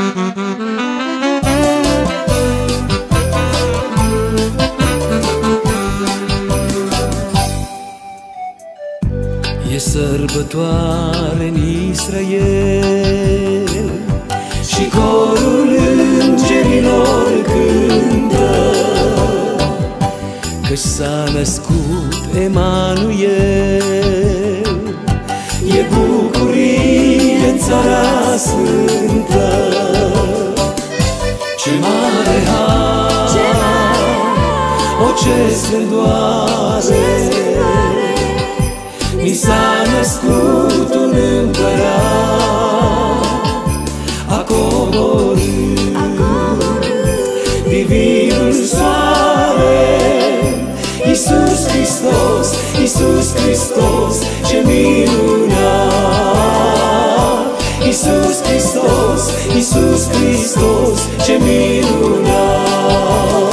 E sărbătoare în Israel și corul îngerilor cântă că s-a născut Emanuel. E bucurie în țara sfântă, ce mare har, o ce splendoare! Mi s-a născut un împărat, a coborât divinul soare. Iisus Hristos, Iisus Hristos, ce minunat! Iisus Hristos, Iisus Hristos, ce minunat!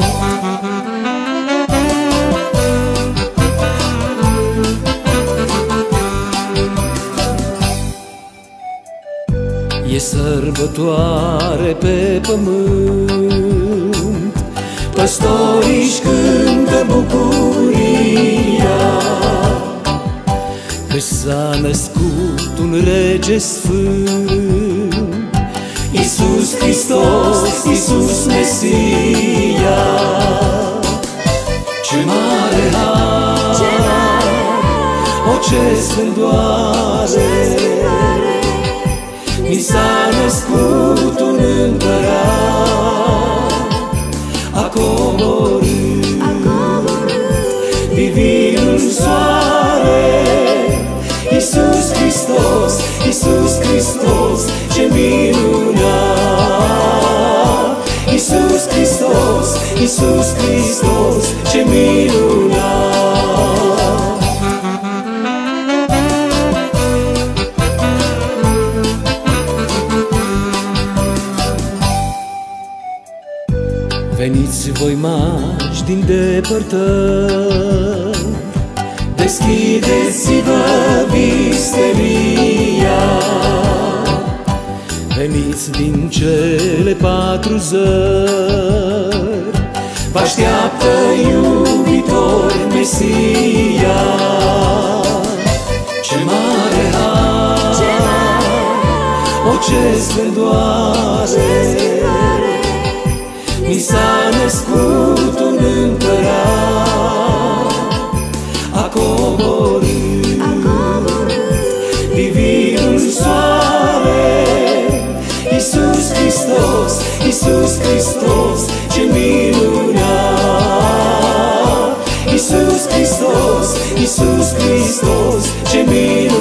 E sărbătoare pe pământ, păstorii-și cântă bucuria că s-a născut un rege sfânt, Iisus Hristos, Iisus Mesia. Ce mare har, o ce splendoare! Mi s-a născut un împărat, a coborât divinul soare. Iisus Hristos, Iisus Hristos, ce minunat! Iisus Hristos, Iisus Hristos, ce minunat! Veniți voi magi din depărtări, deschideți-vă visteria. Veniți din cele 4 zări, vă-așteaptă iubitor Mesia. Ce mare har, o ce splendoare! Mi s-a născut un împărat, a coborât divinul soare. Iisus Hristos, Iisus Hristos, ce minunat! Iisus Hristos, Iisus Hristos, ce minunat!